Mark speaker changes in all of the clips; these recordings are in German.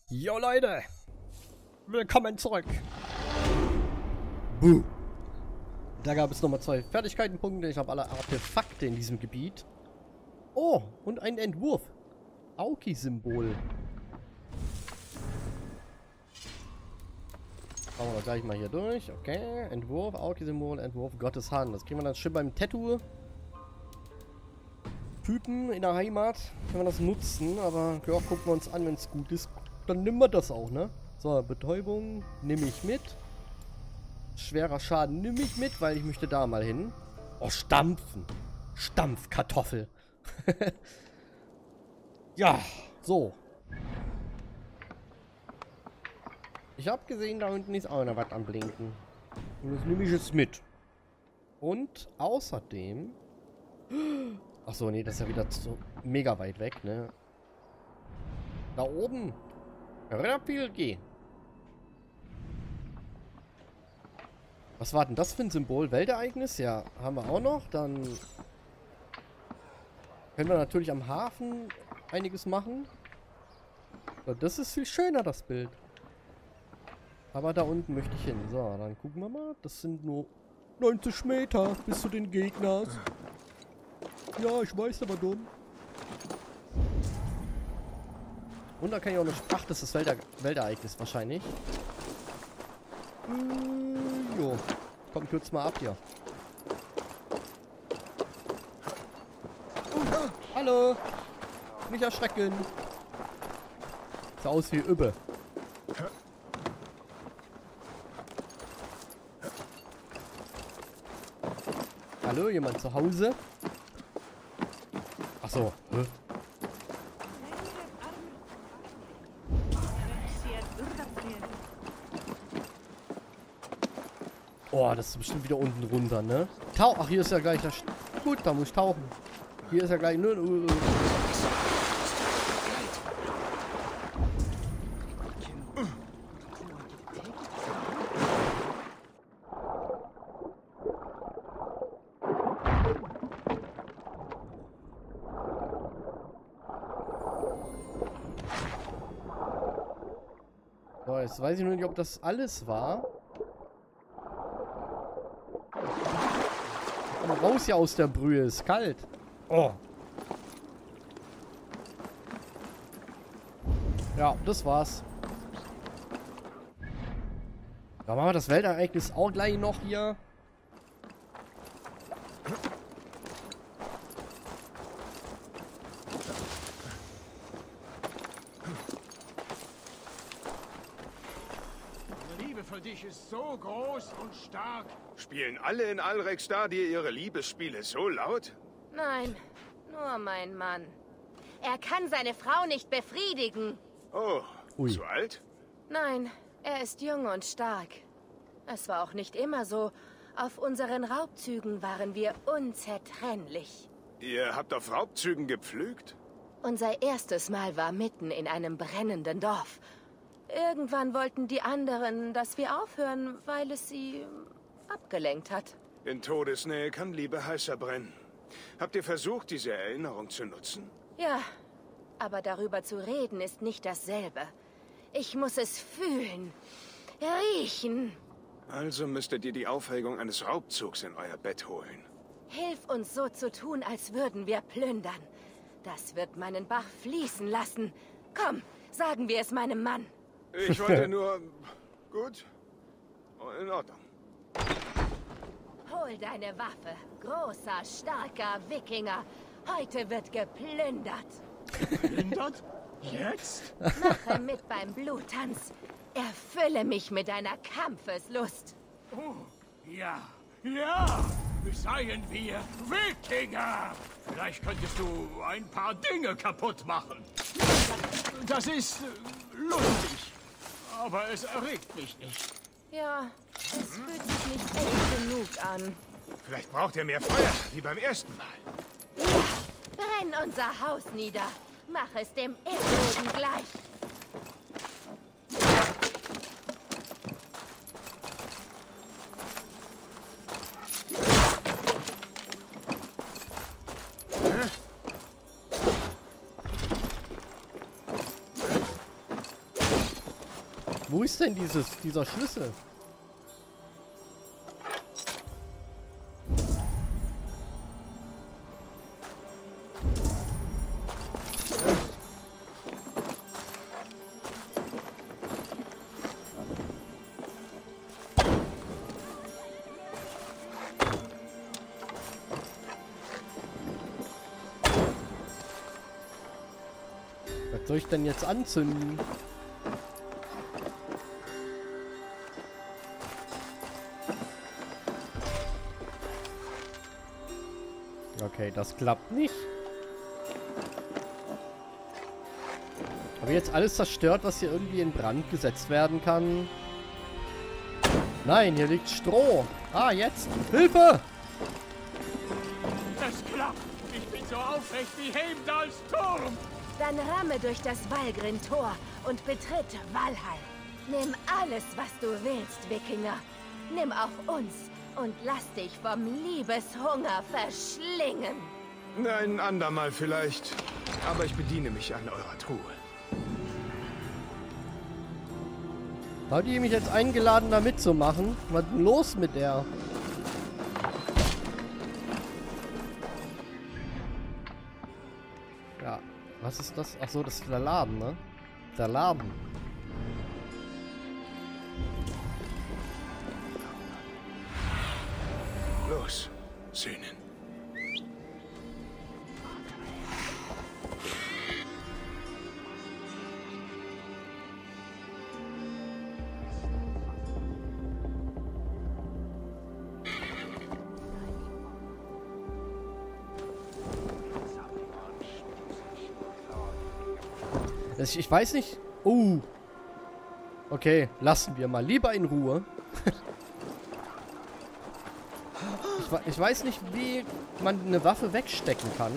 Speaker 1: Jo Leute, willkommen zurück. Buh. Da gab es nochmal 2 Fertigkeitenpunkte. Ich habe alle Artefakte in diesem Gebiet. Oh, und ein Entwurf. Aoki-Symbol. Schauen wir gleich mal hier durch. Okay, Entwurf, Aoki-Symbol, Entwurf, Gottes Hand. Das kriegen wir dann schön beim Tattoo. Typen in der Heimat können wir das nutzen, aber ja, gucken wir uns an, wenn es gut ist. Dann nehmen wir das auch, ne? So, Betäubung nehme ich mit. Schwerer Schaden nehme ich mit, weil ich möchte da mal hin. Oh, Stampfen. Stampfkartoffel. Ja, so. Ich habe gesehen, da unten ist auch noch was am Blinken. Und das nehme ich jetzt mit. Und außerdem... Achso, nee, das ist ja wieder so mega weit weg, ne? Da oben. Rapilgi. Was war denn das für ein Symbol? Weltereignis? Ja, haben wir auch noch. Dann können wir natürlich am Hafen einiges machen. Das ist viel schöner, das Bild. Aber da unten möchte ich hin. So, dann gucken wir mal. Das sind nur 90 Meter bis zu den Gegnern. Ja, ich weiß, aber dumm. Und da kann ich auch noch... Ach, das ist das Weltereignis wahrscheinlich. Jo. Komm, kürz mal ab hier. Hallo. Nicht erschrecken. Sieht aus wie Übbe. Hallo, jemand zu Hause? Ach so. Oh, das ist bestimmt wieder unten runter, ne? Ach, hier ist ja gleich das... Gut, da muss ich tauchen. Hier ist ja gleich... So, jetzt weiß ich nur nicht, ob das alles war. Komm raus hier aus der Brühe, ist kalt. Oh. Ja, das war's. Da machen wir das Weltereignis auch gleich noch hier.
Speaker 2: Für dich ist so groß und stark.
Speaker 3: Spielen alle in Alrek-Stadie ihre Liebesspiele so laut?
Speaker 4: Nein, nur mein Mann. Er kann seine Frau nicht befriedigen.
Speaker 3: Oh,
Speaker 1: Ui.
Speaker 3: Zu alt?
Speaker 4: Nein, er ist jung und stark. Es war auch nicht immer so. Auf unseren Raubzügen waren wir unzertrennlich.
Speaker 3: Ihr habt auf Raubzügen gepflügt?
Speaker 4: Unser erstes Mal war mitten in einem brennenden Dorf. Irgendwann wollten die anderen, dass wir aufhören, weil es sie abgelenkt hat.
Speaker 3: In Todesnähe kann Liebe heißer brennen. Habt ihr versucht, diese Erinnerung zu nutzen?
Speaker 4: Ja, aber darüber zu reden ist nicht dasselbe. Ich muss es fühlen, riechen.
Speaker 3: Also müsstet ihr die Aufregung eines Raubzugs in euer Bett holen.
Speaker 4: Hilf uns so zu tun, als würden wir plündern. Das wird meinen Bach fließen lassen. Komm, sagen wir es meinem Mann.
Speaker 3: Ich wollte nur... Gut. In Ordnung.
Speaker 4: Hol deine Waffe, großer, starker Wikinger. Heute wird geplündert.
Speaker 2: Geplündert? Jetzt?
Speaker 4: Mache mit beim Bluttanz. Erfülle mich mit deiner Kampfeslust.
Speaker 2: Oh, ja, ja. Seien wir Wikinger. Vielleicht könntest du ein paar Dinge kaputt machen. Das ist lustig. Aber es erregt mich nicht.
Speaker 4: Ja, es fühlt sich nicht echt genug an.
Speaker 3: Vielleicht braucht ihr mehr Feuer, wie beim ersten Mal.
Speaker 4: Brenn unser Haus nieder. Mach es dem Erdboden gleich.
Speaker 1: Wo ist denn dieser Schlüssel? Was soll ich denn jetzt anzünden? Okay, das klappt nicht. Habe ich jetzt alles zerstört, was hier irgendwie in Brand gesetzt werden kann? Nein, hier liegt Stroh. Ah, jetzt. Hilfe!
Speaker 2: Es klappt. Ich bin so aufrecht wie Heimdalls Turm.
Speaker 4: Dann ramme durch das Valgrind-Tor und betritt Valhall. Nimm alles, was du willst, Wikinger. Nimm auch uns und lass dich vom Liebeshunger verschlingen.
Speaker 3: Ein andermal vielleicht. Aber ich bediene mich an eurer Truhe.
Speaker 1: Habt ihr mich jetzt eingeladen, da mitzumachen? Was ist denn los mit der? Ja, was ist das? Ach so, das ist der Laden, ne? Der Laden.
Speaker 3: Los, Söhnen.
Speaker 1: Ich weiß nicht. Okay, lassen wir mal lieber in Ruhe. Ich weiß nicht, wie man eine Waffe wegstecken kann.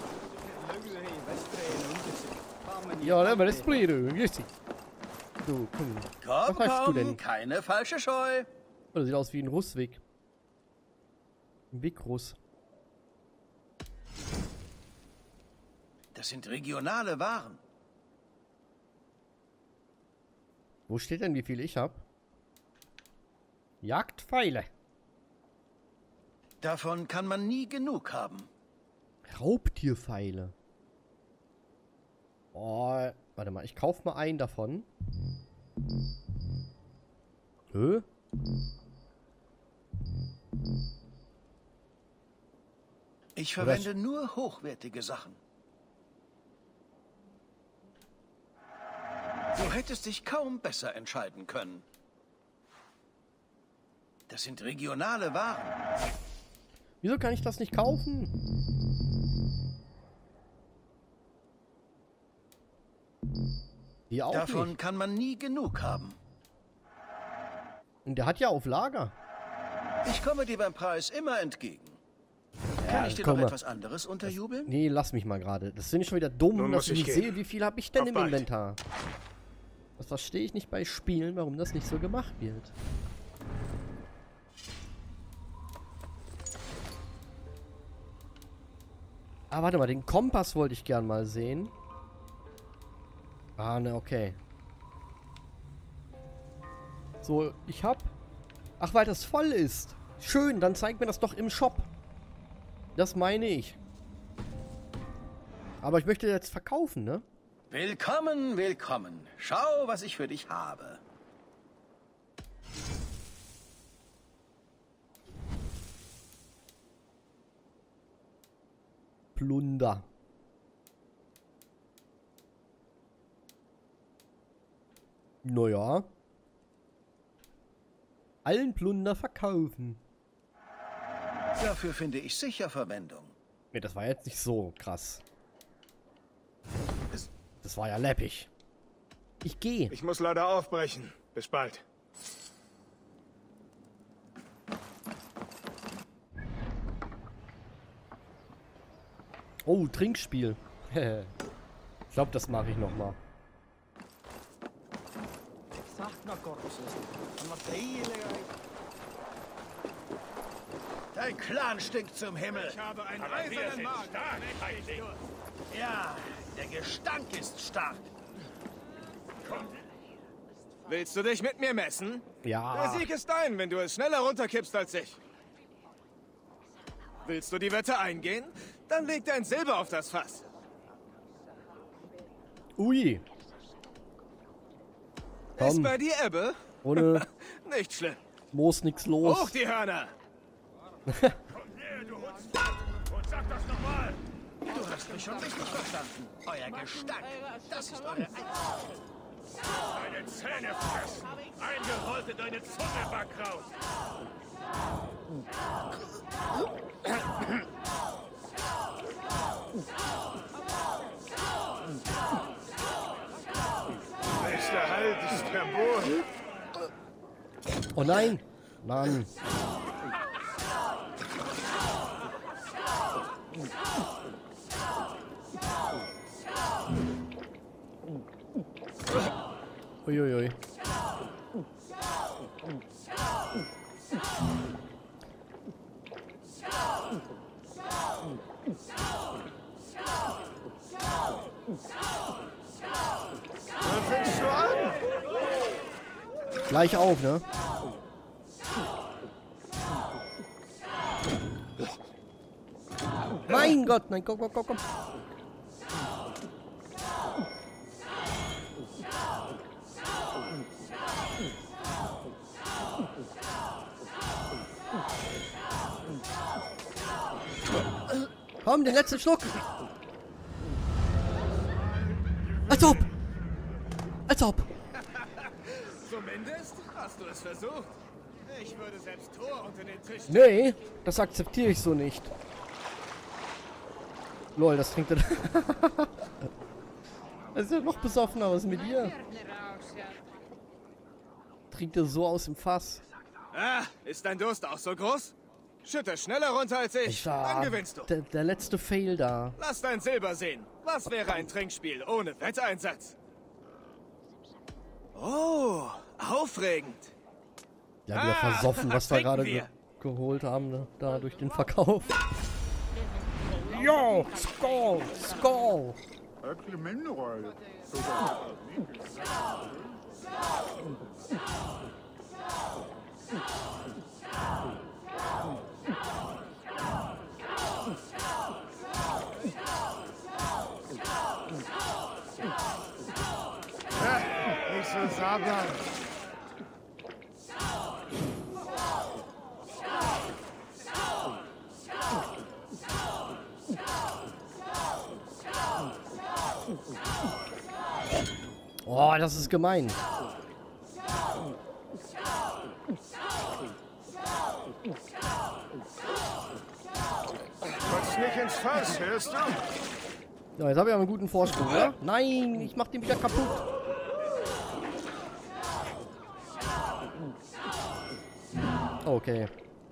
Speaker 1: Ja, aber das ist so, komm. Was hast du denn?
Speaker 5: Keine falsche Scheu.
Speaker 1: Das sieht aus wie ein Russweg. Ein Wegruss.
Speaker 5: Das sind regionale Waren.
Speaker 1: Wo steht denn, wie viel ich habe? Jagdpfeile.
Speaker 5: Davon kann man nie genug haben.
Speaker 1: Raubtierpfeile. Oh, warte mal, ich kaufe mal einen davon. Hä?
Speaker 5: Ich verwende nur hochwertige Sachen. Du hättest dich kaum besser entscheiden können. Das sind regionale Waren.
Speaker 1: Wieso kann ich das nicht kaufen? Die auch
Speaker 5: Davon
Speaker 1: nicht.
Speaker 5: kann man nie genug haben.
Speaker 1: Und der hat ja auf Lager.
Speaker 5: Ich komme dir beim Preis immer entgegen. Kann ich dir noch etwas anderes unterjubeln?
Speaker 1: Nee, lass mich mal gerade. Das finde ich schon wieder dumm,
Speaker 3: Nun
Speaker 1: dass
Speaker 3: muss
Speaker 1: ich
Speaker 3: ich
Speaker 1: nicht
Speaker 3: gehen.
Speaker 1: sehe, wie viel habe ich denn
Speaker 3: Auf
Speaker 1: im
Speaker 3: bald.
Speaker 1: Inventar. Das verstehe ich nicht bei Spielen, warum das nicht so gemacht wird. Ah, warte mal, den Kompass wollte ich gern mal sehen. Ah, ne, okay. So, ich hab... Ach, weil das voll ist. Schön, dann zeigt mir das doch im Shop. Das meine ich. Aber ich möchte jetzt verkaufen, ne?
Speaker 5: Willkommen, willkommen. Schau, was ich für dich habe.
Speaker 1: Plunder. Naja. Allen Plunder verkaufen.
Speaker 5: Dafür finde ich sicher Verwendung.
Speaker 1: Ne, das war jetzt nicht so krass. Das war ja läppig. Ich gehe.
Speaker 3: Ich muss leider aufbrechen. Bis bald.
Speaker 1: Oh, Trinkspiel. Ich glaube, das mache ich nochmal.
Speaker 5: Dein Clan stinkt zum Himmel.
Speaker 2: Ich habe einen eisernen Magen.
Speaker 5: Ja, der Gestank ist stark.
Speaker 3: Willst du dich mit mir messen?
Speaker 1: Ja.
Speaker 3: Der Sieg ist dein, wenn du es schneller runterkippst als ich. Willst du die Wette eingehen? Dann leg dein Silber auf das Fass.
Speaker 1: Ui.
Speaker 3: Ist
Speaker 1: Komm,
Speaker 3: bei dir Ebbe?
Speaker 1: ohne
Speaker 3: Nicht schlimm.
Speaker 1: Moos nix los.
Speaker 3: Hoch die Hörner!
Speaker 2: Komm her, du Hundsfott! Und sag das nochmal!
Speaker 5: Du hast mich schon richtig verstanden. Euer Gestank. Das ist eure
Speaker 2: Deine Zähne fressen! Eingerollt in deine Zunge, Backkraut!
Speaker 3: Bester Halt ist verboten.
Speaker 1: Oh nein. Mann. Uiuiui.
Speaker 3: Wann fängst du an?
Speaker 1: Gleich auf, ne? Mein Gott, nein, komm, komm, komm, komm. Komm, den letzten Schluck. Als ob. Als ob.
Speaker 3: Zumindest hast du es versucht. Ich würde selbst Tor unter den Tisch.
Speaker 1: Nee, das akzeptiere ich so nicht. Lol, das trinkt er. Das ist ja noch besoffener, was ist mit dir? Trinkt er so aus dem Fass.
Speaker 3: Ah, ist dein Durst auch so groß? Schütte schneller runter als ich, dann gewinnst du.
Speaker 1: Der letzte Fail da.
Speaker 3: Lass dein Silber sehen. Was wäre ein Trinkspiel ohne Wetteinsatz? Oh, aufregend.
Speaker 1: Ja, wieder versoffen, was wir
Speaker 3: trinken
Speaker 1: gerade
Speaker 3: wir.
Speaker 1: geholt haben, ne? Da durch den Verkauf. Yo, Skull, Skull.
Speaker 3: Nicht so sabbern.
Speaker 1: Oh, das ist gemein.
Speaker 3: Kotzt nicht ins Fass, hörst du?
Speaker 1: Ja, jetzt habe ich aber einen guten Vorsprung, oder? Nein, ich mach den wieder kaputt. Okay.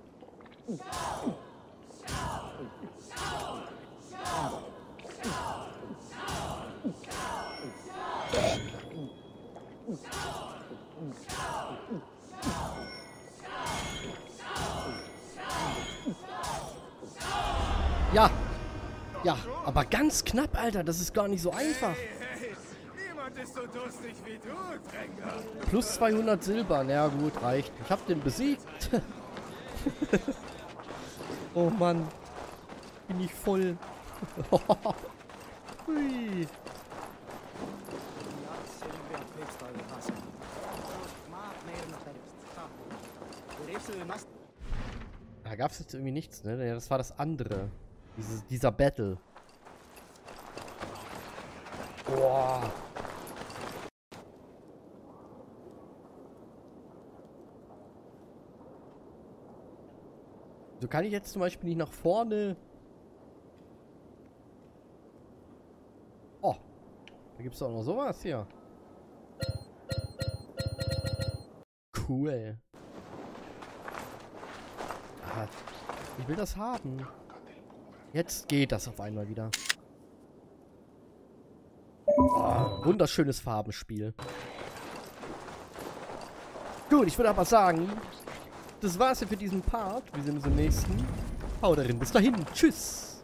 Speaker 1: Ja. Ja, aber ganz knapp, Alter. Das ist gar nicht so einfach.
Speaker 3: Hey, niemand ist so durstig wie du, Dränger.
Speaker 1: Plus 200 Silber. Na ja, gut, reicht. Ich hab den besiegt. Oh Mann. Bin ich voll. Hui. Da gab es jetzt irgendwie nichts, ne? Ja, das war das andere. Dieser Battle. Boah. So kann ich jetzt zum Beispiel nicht nach vorne. Oh. Da gibt es auch noch sowas hier. Cool. Ah, ich will das haben. Jetzt geht das auf einmal wieder. Oh, wunderschönes Farbenspiel. Gut, ich würde aber sagen, das war's hier für diesen Part. Wir sehen uns im nächsten. Haut rein. Bis dahin. Tschüss.